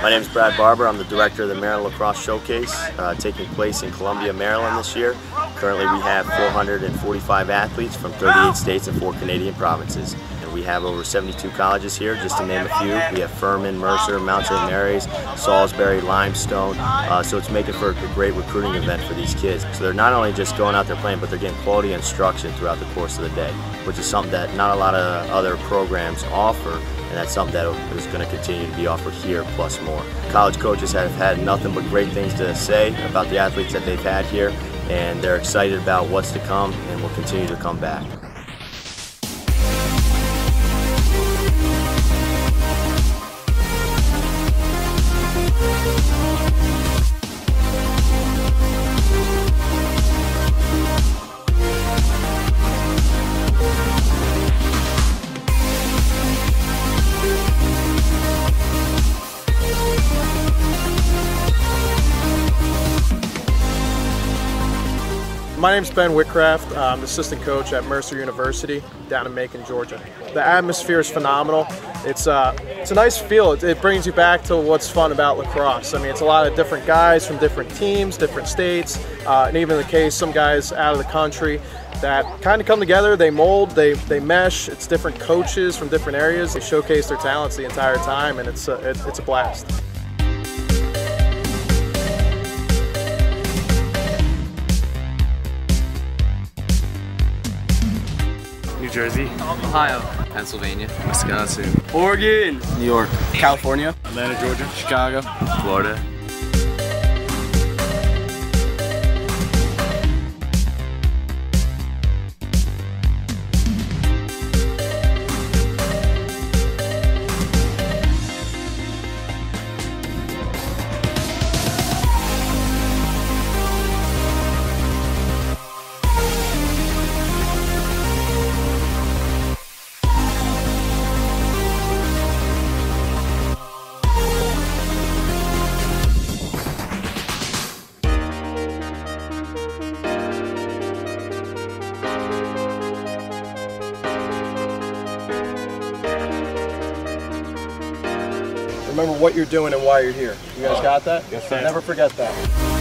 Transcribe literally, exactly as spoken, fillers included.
My name is Brad Barber. I'm the director of the Maryland Lacrosse Showcase, uh, taking place in Columbia, Maryland this year. Currently we have four hundred forty-five athletes from thirty-eight states and four Canadian provinces. And we have over seventy-two colleges here, just to name a few. We have Furman, Mercer, Mount Saint Mary's, Salisbury, Limestone. Uh, so it's making for a great recruiting event for these kids. So they're not only just going out there playing, but they're getting quality instruction throughout the course of the day, which is something that not a lot of other programs offer. And that's something that is going to continue to be offered here, plus more. College coaches have had nothing but great things to say about the athletes that they've had here, and they're excited about what's to come and will continue to come back. My name's Ben Whitcraft. I'm the assistant coach at Mercer University down in Macon, Georgia. The atmosphere is phenomenal. It's, uh, it's a nice feel. It, it brings you back to what's fun about lacrosse. I mean, it's a lot of different guys from different teams, different states, uh, and even in the case, some guys out of the country that kind of come together, they mold, they, they mesh. It's different coaches from different areas. They showcase their talents the entire time, and it's a, it, it's a blast. New Jersey, Ohio, Pennsylvania, Wisconsin, Oregon, New York, California, Atlanta, Georgia, Chicago, Florida. Remember what you're doing and why you're here. You guys got that? Yes, sir. Never forget that.